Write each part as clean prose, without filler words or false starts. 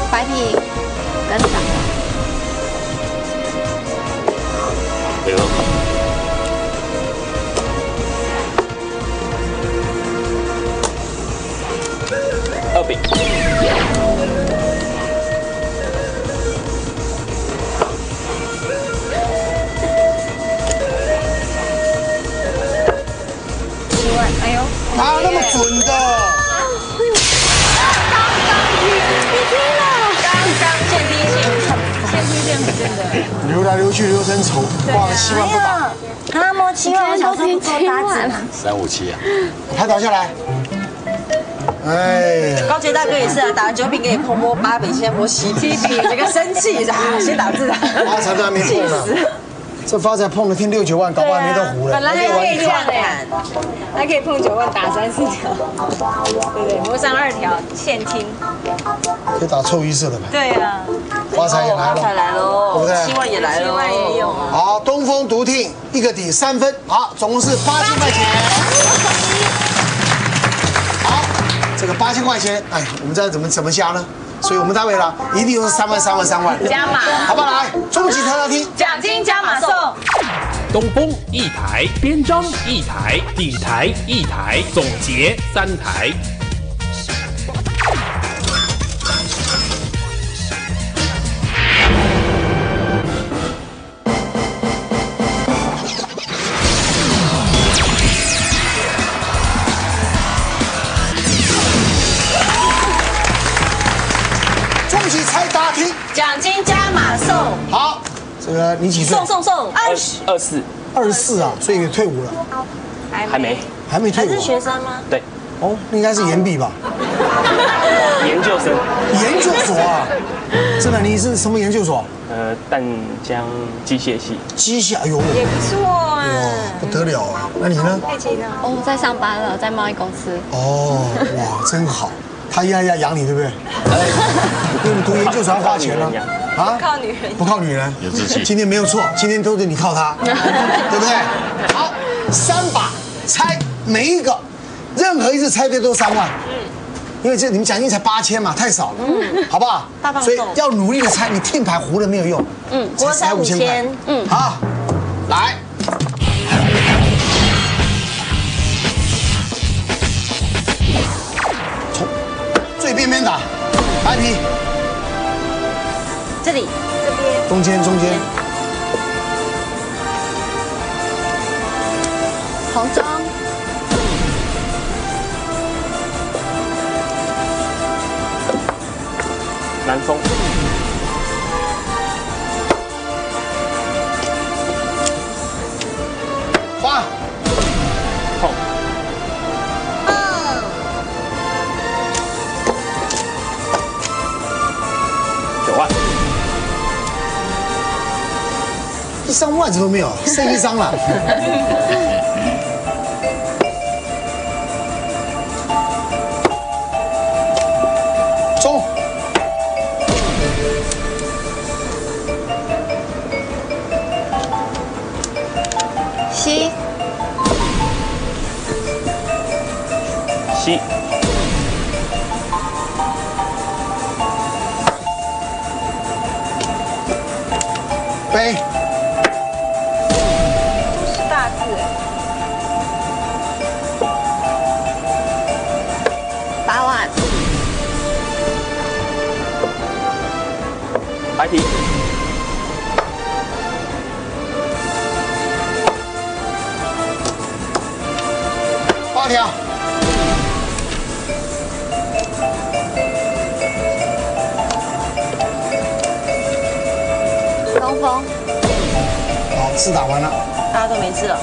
白皮跟长。 哎呦，2饼。 7万，哎呦， 哪有那么准的？流来流去流成仇，挂了7万不打， 他摸7万，我想说不够打子。 357啊， 牌打下来。哎， 高杰大哥也是啊，打完9饼给你碰摸8饼，现在摸7饼，这个生气啊，先打字。 发财都还没碰呢，这发财碰了天6、9万，搞不好没得胡了。 本来还可以这样哎，还可以碰9万打3、4条，对不对？摸上2条，现听。 可以打凑一色的牌。 对呀， 发财也来了， 发财来喽， 对不对 7万也来了，7万也有啊。 好，东风独听一个底3分，好，总共是8000块钱。好，这个8000块钱，哎，我们这怎么加呢？所以我们待会了，一定是3万、3万、3万， 加码， 好不好？来，终极跳跳厅， 奖金加码送。 东风1台，边章1台，顶台1台，总结3台。 终极猜答厅， 奖金加码送， 好，这个你几岁？ 送 24， 24啊，所以退伍了， 还没， 还没退伍还是。学生吗？ 对， 哦，那应该是延毕吧？ 研究生， 研究所啊，真的？你是什么研究所？ 淡江机械系， 机械，哎呦， 也不错哇， 哎。 不得了啊！那你呢？ 佩奇呢？ 哦，在上班了，在贸易公司。 哦，哇，真好。他要养你，对不对？因为你读研究所要花钱了啊， 靠女人。 不靠女人， 有志气今天没有错，今天都是你靠他，对不对？好，3把猜每一个，任何一次猜对都3万。因为这你们奖金才8000嘛，太少了，好不好？ 大放送所以要努力的猜，你听牌糊了没有用， 我才5000块，好，来，从最边边打，白皮， 这里，这边， 中间， 红中， 南风， 花， 碰9万， 一张万子都没有，剩1张了。中， 西， 西， 北， 是大字哎。 8万， 白皮， 8条， 东风， 好，字打完了， 大家都没字了，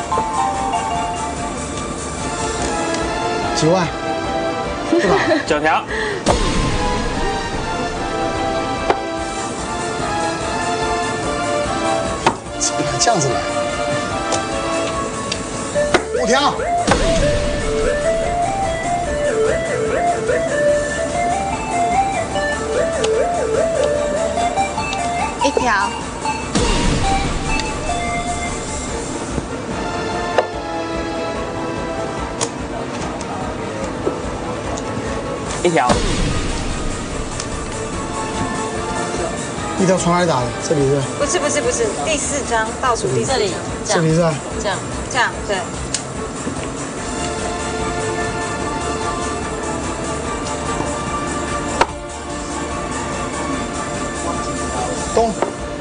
几万，不打， 9条， 这样子来，5条， 1条， 1条， 一条从哪里打的？这里是？ 不是，第4张倒数第4张， 这里是？ 这样对。 东。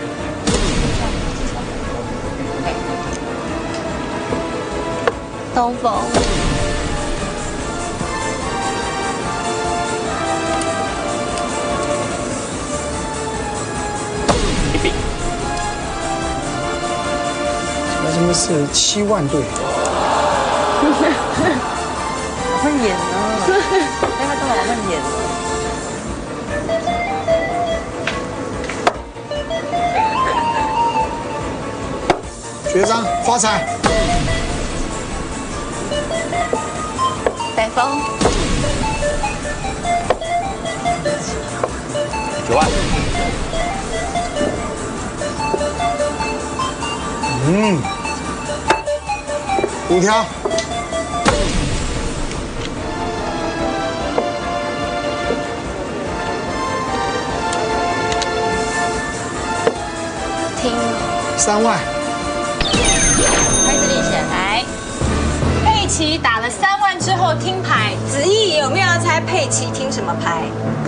东风。 一笔。 为什么是7万队？ 好会演哦！哎，他真的好会演哦。 绝招发财。 北风。 9万。 5条。 听。 3万。 开始历险来。佩奇打了3万之后听牌，子毅有没有要猜佩奇听什么牌？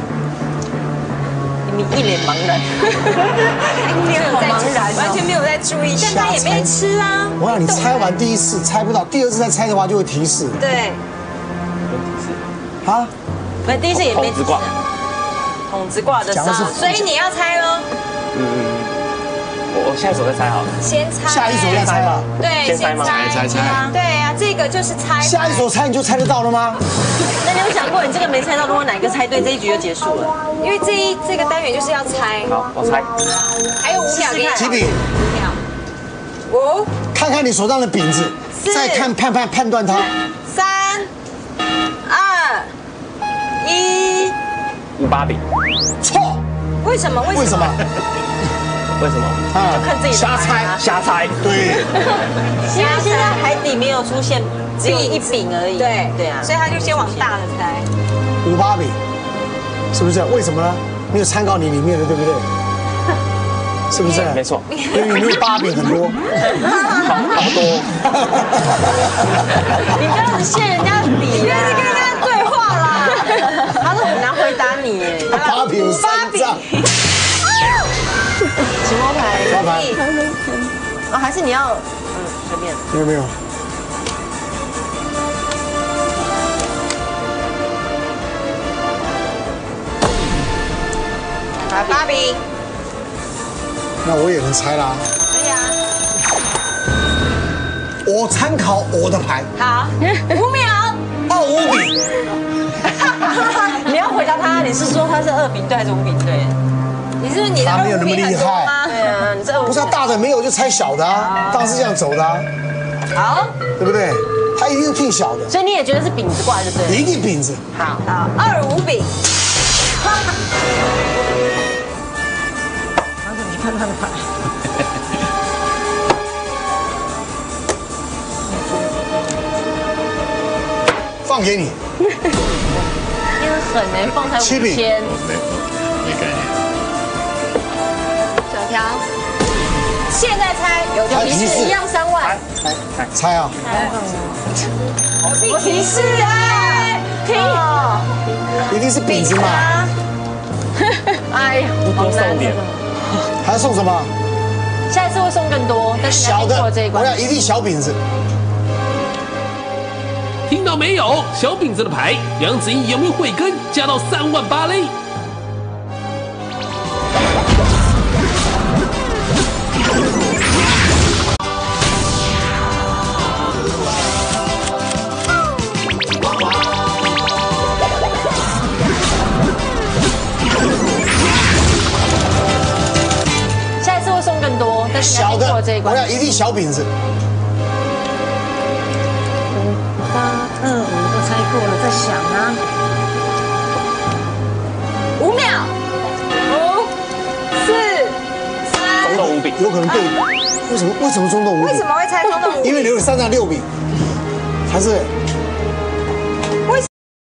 你一脸茫然，完全没有在注意，但他也没吃啊。 我让你猜完第1次猜不到，第2次再猜的话就会提示。 对， 啊？ 不，第1次也没筒子挂。 筒子挂的杀，所以你要猜喽。 我下一手再猜好了。 先猜。 下一手再猜吧。 对， 先猜吗？ 猜。 对啊，这个就是猜。 下一手猜你就猜得到了吗？ 那你有想过，你这个没猜到，如果哪个猜对，这一局就结束了？ 因为这个单元就是要猜。 好，我猜。 还有5秒给你。 几笔 5秒。5。 看看你手上的饼子，再看判断它。 3、2、1。 58笔。 错。 为什么？ 为什么？ 啊， 看自己瞎猜， 瞎猜。 对。 因为现在海底没有出现，只有1饼而已。对啊， 所以他就先往大的猜。 58笔，是不是？为什么呢？没有参考你里面的，对不对？是不是？ 没错。 因为里面8饼很多， 好多。 你不要只限人家笔啊！ 你跟人家对话啦。 他都很难回答你耶。 8饼3张。 什么牌？ 什么牌？ 啊，还是你要随便。 没有。 8饼。 那我也能猜啦。 可以啊。 我参考我的牌。 好，5秒。 25笔。 你要回答他，你是说他是2饼对还是5饼对？ 你是不是你的他没有那么 25饼很多吗？ 对啊，你这不是他大的没有就猜小的啊，当然是这样走的啊， 好， 对不对？他一定是听小的， 所以你也觉得是饼子挂就对了。 一定饼子。 好 25饼。 你看他的牌。 放给你。 你很狠哎，放才 7饼。 5000。 没概念。 9条。 现在猜有还有提示一样3万。 猜啊！ 我提示哎， 听。 一定是饼子嘛。 哎呀， 多送点。 还要送什么？ 下一次会送更多，但是小的， 过了这一关。 我要一定小饼子。 听到没有？小饼子的牌，杨子怡有没有慧根加到3万8嘞？ 下一次会送更多，但是小的， 过了这一关。 我要一定小饼子。 8、2、5都猜过了，在想啊。 5秒。5、4、3。 中洞5饼。 有可能对，为什么中洞5饼？ 为什么会猜中洞5饼？ 因为留了3张6饼，还是